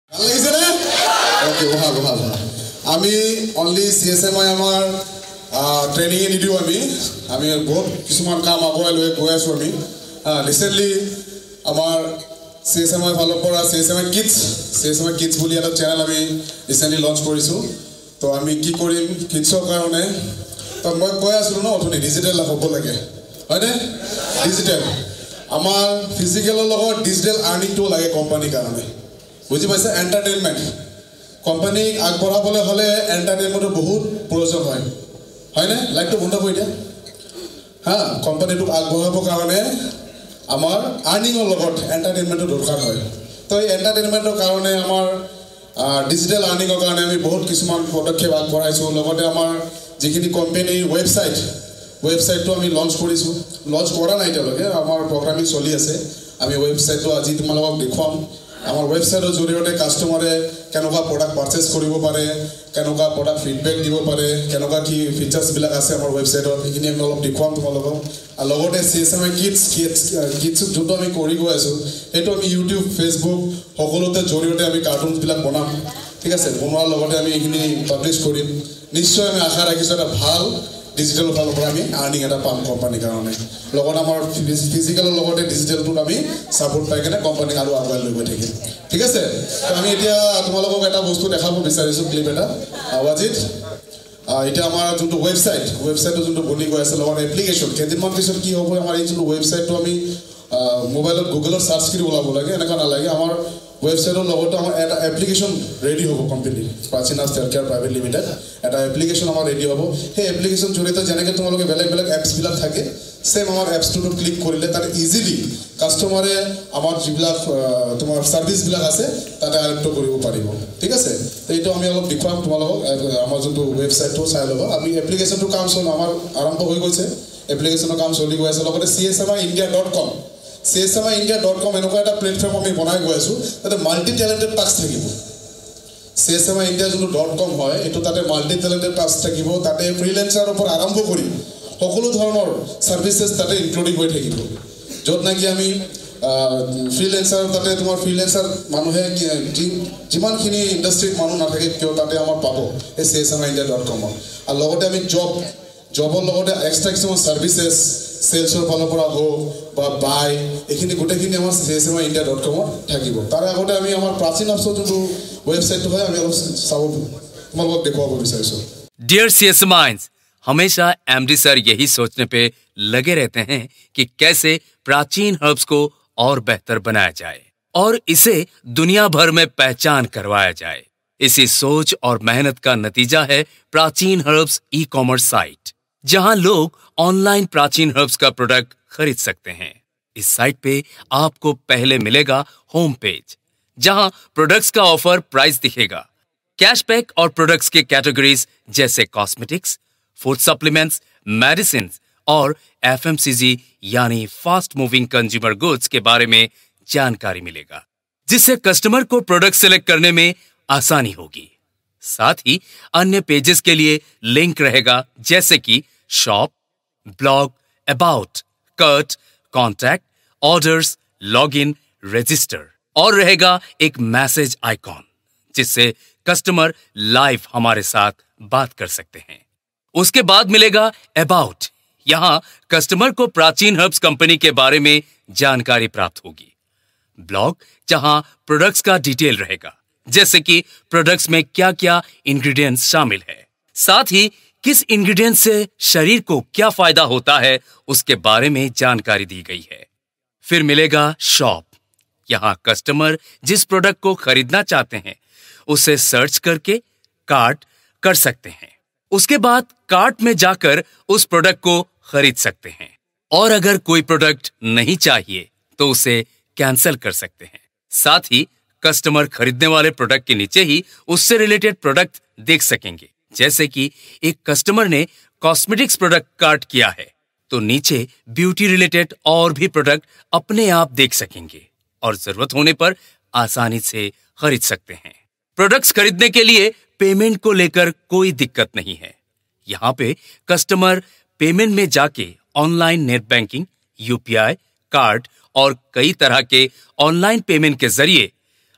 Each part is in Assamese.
ভাল লাগিছে নে ওকে ভাল ভাল আমি অনলি সিএসএমআই আমাৰ ট্ৰেইনিং নিদিও আমি বহুত কিছুমান কাম আগুৱাই লৈ গৈ আছো আমি ৰিসেন্টলি আমাৰ সিএসএমআই ফালৰ পৰা সিএসএমআই কিডছ বুলি এটা চেনেল আমি ৰিসেন্টলি লঞ্চ কৰিছো তো আমি কি কৰিম কিডছৰ কাৰণে তো মই কৈ আছিলো ন অথনি ডিজিটেল হ'ব লাগে হয়নে ডিজিটেল আমাৰ ফিজিকেলৰ লগত ডিজিটেল আৰ্নিংটো লাগে কোম্পানীৰ কাৰণে বুজি পাইছে এন্টাৰটেইনমেন্ট কোম্পানী আগবঢ়াবলৈ হলে এন্টাৰটেইনমেন্টৰ বহুত প্ৰয়োজন হয়নে লাইকটো বন্ধ কৰি দিয়া কোম্পানীটোক আগবঢ়াবৰ কাৰণে আমাৰ আৰ্নিংৰ লগত এন্টাৰটেইনমেন্টৰ দৰকাৰ হয় তো এই এন্টাৰটেইনমেন্টৰ কাৰণে আমাৰ ডিজিটেল আৰ্নিংৰ কাৰণে আমি বহুত কিছুমান পদক্ষেপ আগবঢ়াইছোঁ লগতে আমাৰ যিখিনি কোম্পানীৰ ৱেবছাইটটো আমি লঞ্চ কৰিছোঁ লঞ্চ কৰা নাই এতিয়ালৈকে আমাৰ প্ৰগ্ৰামিং চলি আছে আমি ৱেবছাইটটো আজি তোমালোকক দেখুৱাম আমাৰ ৱেবছাইটৰ জৰিয়তে কাষ্টমাৰে কেনেকুৱা প্ৰডাক্ট পাৰচেজ কৰিব পাৰে কেনেকুৱা প্ৰডাক্ট ফিডবেক দিব পাৰে কেনেকুৱা কি ফিচাৰ্ছবিলাক আছে আমাৰ ৱেবছাইটত সেইখিনি আমি অলপ দেখুৱাম তোমালোকক আৰু লগতে সিএসএমআই কিডছ যোনটো আমি কৰি গৈ আছোঁ সেইটো আমি ইউটিউব ফেচবুক সকলোতে জৰিয়তে আমি কাৰ্টুনছবিলাক বনাম ঠিক আছে বনোৱাৰ লগতে আমি এইখিনি পাব্লিছ কৰিম নিশ্চয় আমি আশা ৰাখিছোঁ এটা ভাল ডিজিটেল ফালৰ পৰা আমি আৰ্নিং এটা পাম কোম্পানীৰ কাৰণে লগত আমাৰ ফিজিকেলৰ লগতে ডিজিটেলটোত আমি ছাপোৰ্ট পাই কিনে কোম্পানীক আৰু আগুৱাই লৈ গৈ থাকিম ঠিক আছে আমি এতিয়া তোমালোকক এটা বস্তু দেখাব বিচাৰিছোঁ ক্লিপ এটা আৱাজিত এতিয়া আমাৰ যোনটো ৱেবছাইটটো যোনটো বনি গৈ আছে লগত এপ্লিকেশ্যন কেইদিনমান পিছত কি হ'ব আমাৰ এই যোনটো ৱেবছাইটটো আমি মোবাইলত গুগলত চাৰ্চ কৰি ওলাব লাগে এনেকুৱা নালাগে আমাৰ ৱেবছাইটৰ লগতে আমাৰ এটা এপ্লিকেশ্যন ৰেডি হ'ব company Prachin health care private limited এটা এপ্লিকেশ্যন আমাৰ ৰেডি হ'ব সেই এপ্লিকেশ্যন জৰিয়তে যেনেকৈ তোমালোকে বেলেগ এপছবিলাক থাকে সেম আমাৰ এপছটোত ক্লিক কৰিলে তাতে ইজিলি কাষ্টমাৰে আমাৰ যিবিলাক তোমাৰ ছাৰ্ভিচবিলাক আছে তাতে আয়ত্ব কৰিব পাৰিব ঠিক আছে তো এইটো আমি অলপ দেখুৱাম তোমালোকক আমাৰ যোনটো ৱেবছাইটটো চাই ল'ব আমি এপ্লিকেশ্যনটো কাম আমাৰ আৰম্ভ হৈ গৈছে এপ্লিকেশ্যনৰ কাম চলি গৈ আছে লগতে csmindia.com csmindia.com এনেকুৱা এটা প্লেটফৰ্ম আমি বনাই গৈ আছোঁ তাতে মাল্টি টেলেণ্টেড টাস্ক থাকিব csmindia যোনটো .com হয় এইটো তাতে মাল্টি টেলেণ্টেড টাস্ক থাকিব তাতে ফ্ৰিলেন্সাৰৰ পৰা আৰম্ভ কৰি সকলো ধৰণৰ ছাৰ্ভিচেছ তাতে ইনক্লুডিং হৈ থাকিব য'ত নেকি আমি ফ্ৰিলেন্সাৰ তাতে তোমাৰ ফ্ৰিলেন্সাৰ মানুহে যিমানখিনি ইণ্ডাষ্ট্ৰীত মানুহ নাথাকে কিয় তাতে আমাৰ পাব এই csmindia.com আৰু লগতে আমি জবৰ লগতে এক্সট্ৰা কিছুমান ছাৰ্ভিচেছ সেলছৰ ফালৰ পৰা হওক বা বাই এইখিনি গোটেইখিনি আমাৰ csmindia.com থাকিব তাৰ আগতে আমি আমাৰ প্ৰাচীন অপচৰ যোনটো ৱেবছাইটটো হয় আমি অলপ চাব তোমালোকক দেখুৱাব বিচাৰিছোঁ डियर सीएसएमआईज हमेशा एमडी सर यही सोचने पे लगे रहते हैं कि कैसे प्राचीन हर्ब्स को और बेहतर बनाया जाए और इसे दुनिया भर में पहचान करवाया जाए इसी सोच और मेहनत का नतीजा है प्राचीन हर्ब्स ई-कॉमर्स साइट जहां लोग ऑनलाइन प्राचीन हर्ब्स का प्रोडक्ट खरीद सकते हैं इस साइट पे आपको पहले मिलेगा होम पेज जहां प्रोडक्ट्स का ऑफर प्राइस दिखेगा कैशबैक और प्रोडक्ट्स के कैटेगरीज जैसे कॉस्मेटिक्स फूड सप्लीमेंट्स मेडिसिन और एफएमसीजी यानी फास्ट मूविंग कंज्यूमर गुड्स के बारे में जानकारी मिलेगा जिससे कस्टमर को प्रोडक्ट सिलेक्ट करने में आसानी होगी साथ ही अन्य पेजेस के लिए लिंक रहेगा जैसे कि shop blog about cart contact orders login register और रहेगा एक मैसेज आइकॉन जिससे कस्टमर लाइव हमारे साथ बात कर सकते हैं उसके बाद मिलेगा अबाउट यहां कस्टमर को प्राचीन हर्ब्स कंपनी के बारे में जानकारी प्राप्त होगी ब्लॉग जहां प्रोडक्ट्स का डिटेल रहेगा जैसे कि प्रोडक्ट्स में क्या क्या इंग्रेडिएंट्स शामिल है साथ ही किस इंग्रेडिएंट से शरीर को क्या फायदा होता है उसके बारे में जानकारी दी गई है फिर मिलेगा शॉप यहां कस्टमर जिस प्रोडक्ट को खरीदना चाहते हैं उसे सर्च करके कार्ट कर सकते हैं उसके बाद कार्ट में जाकर उस प्रोडक्ट को खरीद सकते हैं और अगर कोई प्रोडक्ट नहीं चाहिए तो उसे कैंसिल कर सकते हैं साथ ही कस्टमर खरीदने वाले प्रोडक्ट के नीचे ही उससे रिलेटेड प्रोडक्ट देख सकेंगे जैसे कि एक कस्टमर ने कॉस्मेटिक्स प्रोडक्ट कार्ट किया है तो नीचे ब्यूटी रिलेटेड और भी प्रोडक्ट अपने आप देख सकेंगे और जरूरत होने पर आसानी से खरीद सकते हैं प्रोडक्ट्स खरीदने के लिए पेमेंट को लेकर कोई दिक्कत नहीं है यहाँ पे कस्टमर पेमेंट में जाके online net banking UPI card और कई तरह के ऑनलाइन पेमेंट के जरिए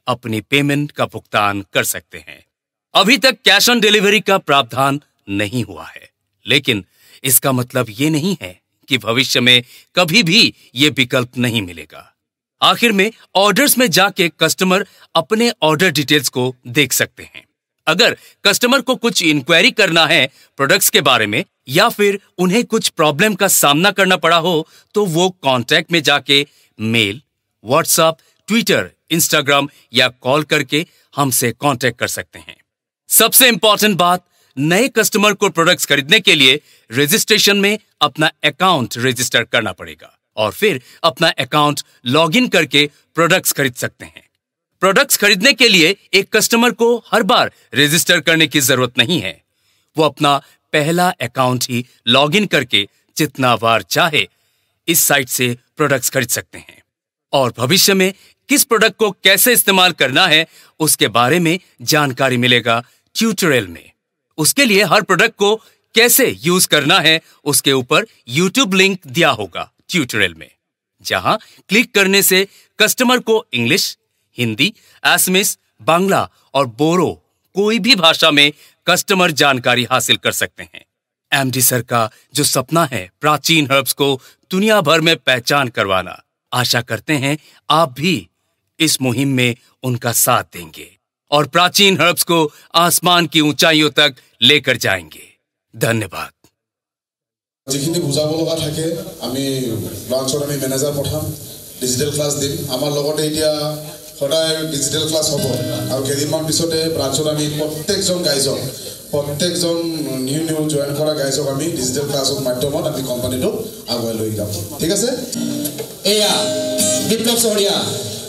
अपनी पेमेंट का भुगतान कर सकते हैं। अभी तक कैश ऑन डिलीवरी का प्रावधान नहीं हुआ है, लेकिन इसका मतलब ये नहीं है कि भविष्य में कभी भी ये विकल्प नहीं मिलेगा। आखिर में ऑर्डर्स में जाके कस्टमर अपने ऑर्डर डिटेल्स को देख सकते हैं। अगर कस्टमर को कुछ इंक्वायरी करना है प्रोडक्ट्स के बारे में या फिर उन्हें कुछ प्रॉब्लम का सामना करना पड़ा हो तो वो कॉन्टैक्ट में जाके मेल, व्हाट्सएप, ट्विटर, इंस्टाग्राम या कॉल करके हमसे कॉन्टैक्ट कर सकते हैं। सबसे इंपॉर्टेंट बात, नए कस्टमर को प्रोडक्ट्स खरीदने के लिए रजिस्ट्रेशन में अपना अकाउंट रजिस्टर करना पड़ेगा और फिर अपना अकाउंट लॉगिन करके प्रोडक्ट्स खरीद सकते हैं। प्रोडक्ट्स खरीदने के लिए एक कस्टमर को हर बार रजिस्टर करने की जरूरत नहीं है। वो अपना पहला अकाउंट ही लॉगिन करके जितना बार चाहे इस साइट से प्रोडक्ट्स खरीद सकते हैं और भविष्य में किस प्रोडक्ट को कैसे इस्तेमाल करना है उसके बारे में जानकारी मिलेगा ट्यूटोरियल में। उसके लिए हर प्रोडक्ट को कैसे यूज करना है उसके ऊपर YouTube लिंक दिया होगा ट्यूटोरियल में, जहां क्लिक करने से कस्टमर को इंग्लिश, हिंदी, असमीज, बांग्ला और बोरो कोई भी भाषा में कस्टमर जानकारी हासिल कर सकते हैं। एमडी सर का जो सपना है प्राचीन हर्ब्स को दुनिया भर में पहचान करवाना, आशा करते हैं आप भी इस मुहिम में उनका साथ देंगे और प्राचीन हर्ब्स को आसमान की ऊंचाइयों तक लेकर जाएंगे। धन्यवाद। जिखिनि बुझाब লগা থাকে আমি ব্ৰাঞ্চত আমি মেনেজাৰ পঠাম, ডিজিটেল ক্লাছ দিম। আমাৰ লগতে এতিয়া সদায় ডিজিটেল ক্লাছ হ'ব আৰু কেইদিনমান পিছতে ব্ৰাঞ্চত আমি প্ৰত্যেকজন নিউ জইন কৰা গাইজক আমি ডিজিটেল ক্লাছৰ মাধ্যমত আমি কোম্পানীটো আগুৱাই লৈ যাম। ঠিক আছে? এয়া বিপ্লৱ চহৰীয়া।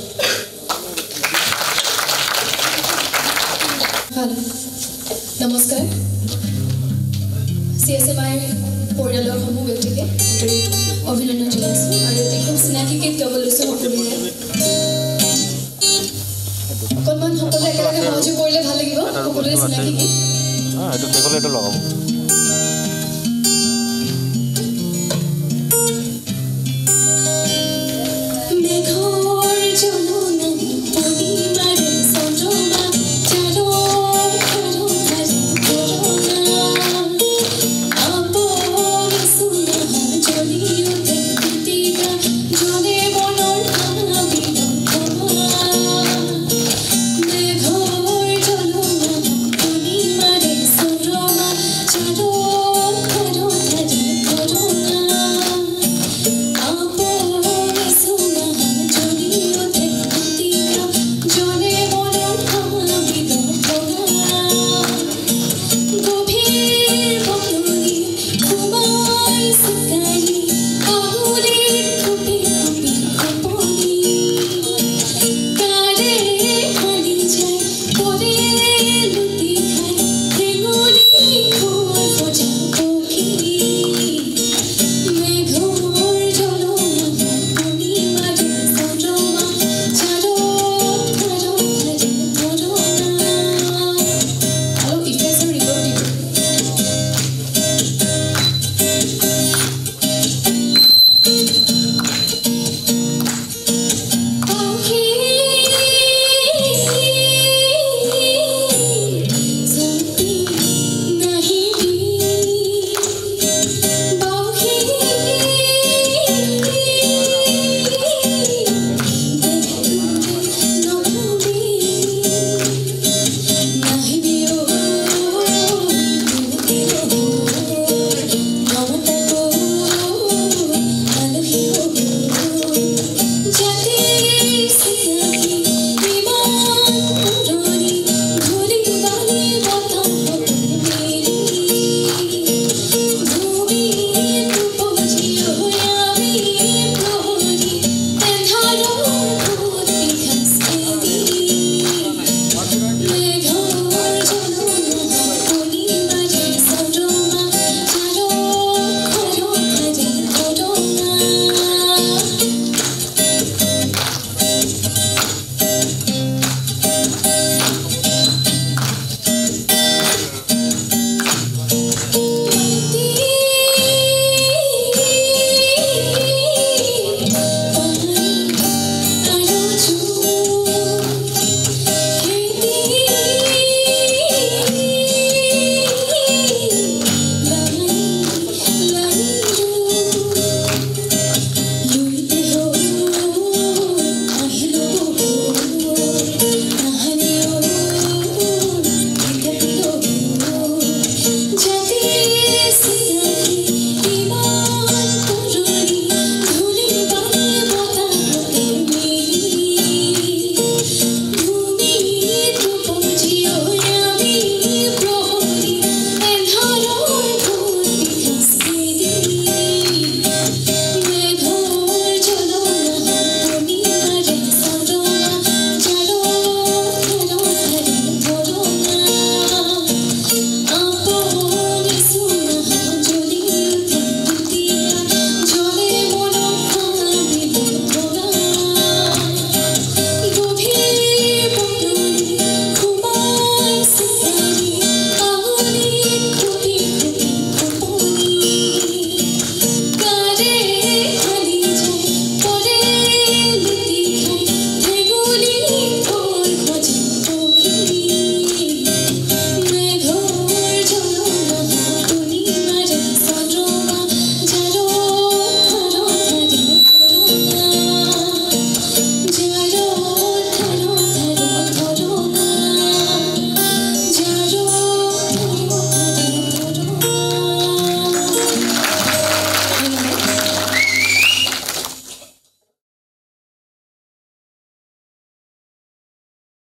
নমস্কাৰ। CSMI পৰিয়ালৰ সমূহ ব্যক্তিকে অভিনন্দন জনাইছোঁ আৰু এটি খুব চিনাকি গীত গাব লৈছোঁ সকলোৱে। অকণমান সকলোৱে একেলগে সহযোগ কৰিলে ভাল লাগিব। সকলোৱে চিনাকি গীত